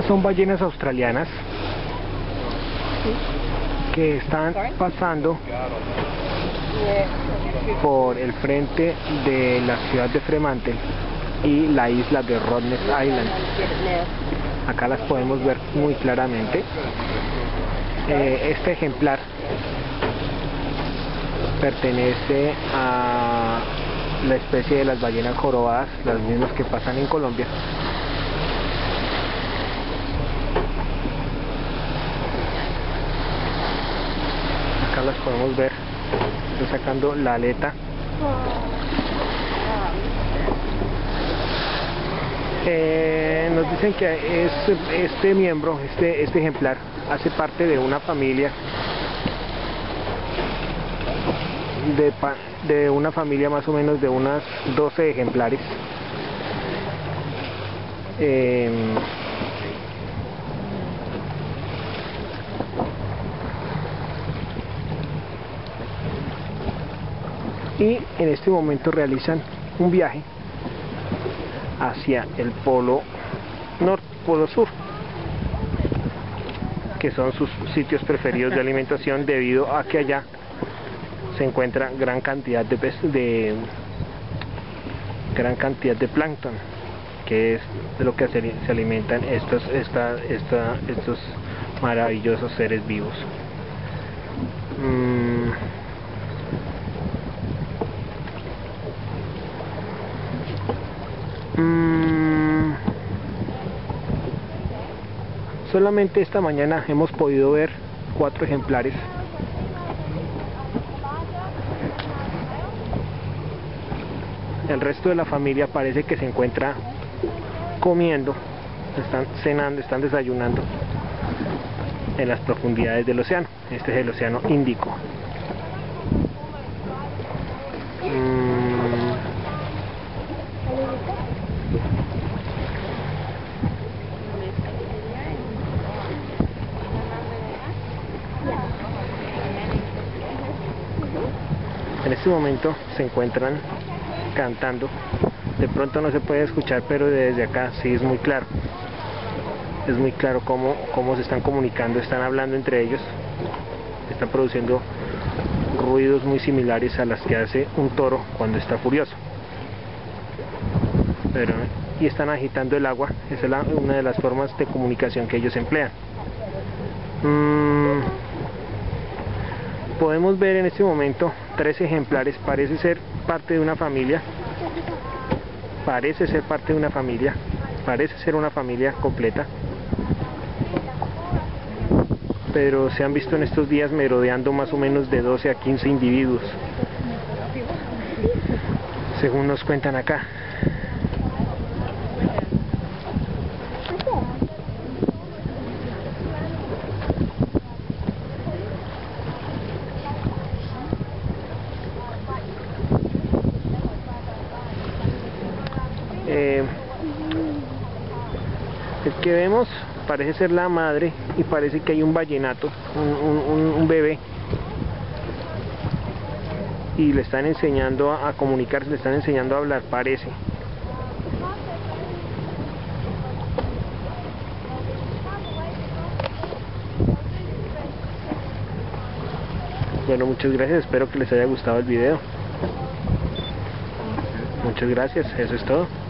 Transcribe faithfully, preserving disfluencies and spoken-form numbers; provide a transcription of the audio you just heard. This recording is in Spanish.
Estas son ballenas australianas que están pasando por el frente de la ciudad de Fremantle y la isla de Rottnest Island. Acá las podemos ver muy claramente. Eh, este ejemplar pertenece a la especie de las ballenas jorobadas, las mismas que pasan en Colombia. Acá las podemos ver, estoy sacando la aleta. Eh, nos dicen que es, este miembro, este, este ejemplar, hace parte de una familia de, de una familia más o menos de unas doce ejemplares. Eh, y en este momento realizan un viaje hacia el polo norte, polo sur, que son sus sitios preferidos de alimentación, debido a que allá se encuentra gran cantidad de pez, de gran cantidad de plancton, que es de lo que se, se alimentan estos esta, esta, estos maravillosos seres vivos. Mm. Mm. Solamente esta mañana hemos podido ver cuatro ejemplares. El resto de la familia parece que se encuentra comiendo, están cenando, están desayunando en las profundidades del océano. Este es el océano Índico. Mm. En este momento se encuentran cantando. De pronto no se puede escuchar, pero desde acá sí es muy claro. Es muy claro cómo, cómo se están comunicando, están hablando entre ellos, están produciendo ruidos muy similares a las que hace un toro cuando está furioso. Pero, y están agitando el agua, esa es la, una de las formas de comunicación que ellos emplean. Mm, podemos ver en este momento tres ejemplares, parece ser parte de una familia, parece ser parte de una familia, parece ser una familia completa, pero se han visto en estos días merodeando más o menos de doce a quince individuos, según nos cuentan acá. Eh, el que vemos parece ser la madre y parece que hay un vallenato, un, un, un bebé, y le están enseñando a, a comunicarse, le están enseñando a hablar, parece. Bueno, muchas gracias, espero que les haya gustado el video. Muchas gracias, eso es todo.